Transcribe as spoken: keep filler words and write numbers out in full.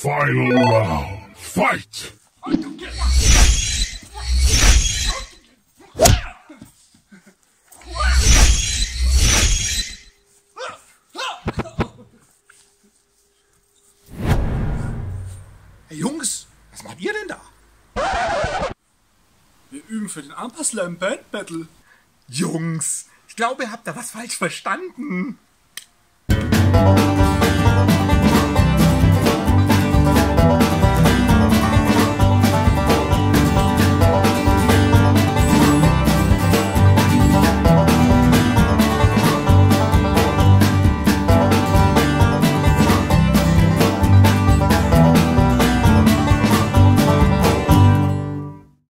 Final round. Fight! Hey Jungs, was macht ihr denn da? Wir üben für den Upper Slam Band Battle. Jungs, ich glaube, ihr habt da was falsch verstanden.